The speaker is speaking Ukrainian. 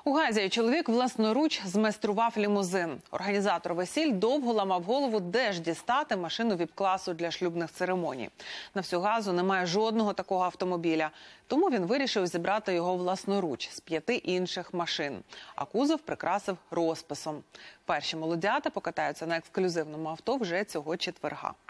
У Газі чоловік власноруч змайстрував лімузин. Організатор весіль довго ламав голову, де ж дістати машину віп-класу для шлюбних церемоній. На всю Газу немає жодного такого автомобіля. Тому він вирішив зібрати його власноруч з 5 інших машин. А кузов прикрасив розписом. Перші молодята покатаються на ексклюзивному авто вже цього четверга.